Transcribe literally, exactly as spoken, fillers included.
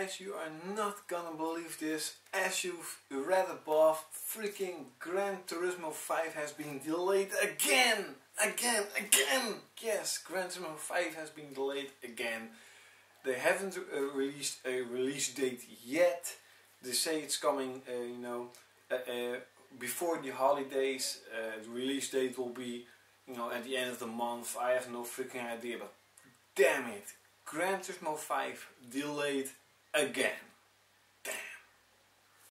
guys, you are not gonna believe this. As you've read above, freaking Gran Turismo five has been delayed again! Again, again! Yes, Gran Turismo five has been delayed again. They haven't uh, released a release date yet. They say it's coming, uh, you know, uh, uh, before the holidays. Uh, the release date will be, you know, at the end of the month. I have no freaking idea, but damn it, Gran Turismo five delayed again.